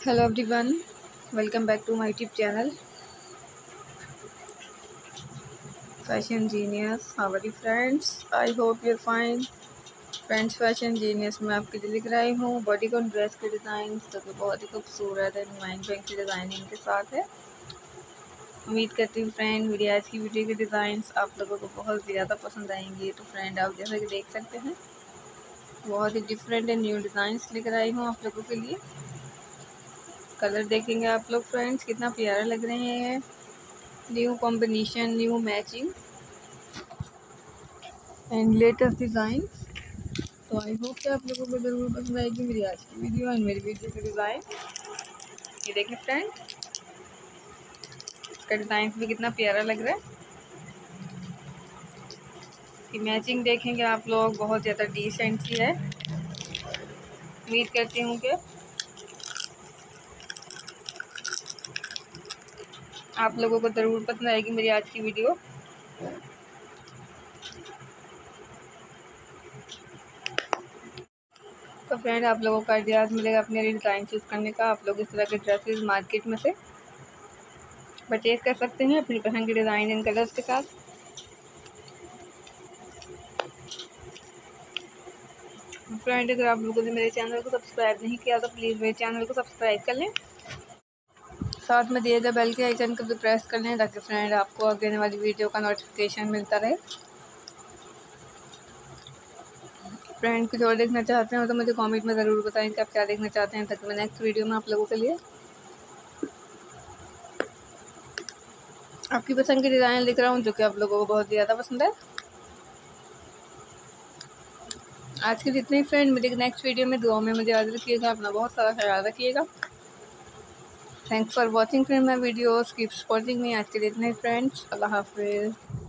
Hello everyone, welcome back to my YouTube channel Fashion Genius. How are you friends? I hope you're fine. Friends fashion genius में आपके लिए लिख रही हूँ bodycon dress के design तो बहुत ही खूबसूरत है माइंड ब्लोइंग की डिज़ाइनिंग के साथ है। उम्मीद करती हूँ फ्रेंड मेरी आज की वीडियो के डिज़ाइंस आप लोगों को बहुत ज़्यादा पसंद आएंगे। तो फ्रेंड आप जैसा कि देख सकते हैं बहुत ही डिफरेंट एंड न्यू डिज़ाइंस लिख रही हूँ आप लोगों के लिए। कलर देखेंगे आप लोग फ्रेंड्स कितना प्यारा लग रहे हैं, new combination, new matching and latest design. तो आई होप कि आप लोगों को ज़रूर पसंद आएगी मेरी आज की वीडियो एंड मेरी वीडियो का डिज़ाइन। ये देखें फ्रेंड, इसका डिज़ाइन भी कितना प्यारा लग रहा है। कि मैचिंग देखेंगे आप लोग बहुत ज़्यादा डिसेंट सी है। उम्मीद करती हूँ कि आप लोगों को ज़रूर पसंद आएगी मेरी आज की वीडियो। तो फ्रेंड आप लोगों को आइडियाज़ मिलेगा अपने लिए डिज़ाइन चूज़ करने का। आप लोग इस तरह के ड्रेसेस मार्केट में से परचेज कर सकते हैं अपनी पसंद के डिज़ाइन एंड कलर्स के साथ। फ्रेंड अगर आप लोगों ने मेरे चैनल को सब्सक्राइब नहीं किया तो प्लीज़ मेरे चैनल को सब्सक्राइब कर लें, साथ में दिए गए बेल के आइकन को भी प्रेस कर लें ताकि फ्रेंड आपको आगे आने वाली वीडियो का नोटिफिकेशन मिलता रहे। फ्रेंड कुछ और देखना चाहते हो तो मुझे कमेंट में ज़रूर बताएं कि आप क्या देखना चाहते हैं ताकि मैं नेक्स्ट वीडियो में आप लोगों के लिए आपकी पसंद की डिज़ाइन लिख रहा हूँ जो कि आप लोगों को बहुत ज़्यादा पसंद है। आज के जितने फ्रेंड मेरे नेक्स्ट वीडियो में दुआ में मुझे याद रखिएगा, अपना बहुत सारा ख्याल रखिएगा। Thanks for watching friend my videos, keep supporting me. आज के जितने फ्रेंड्स, अल्लाह हाफिज़।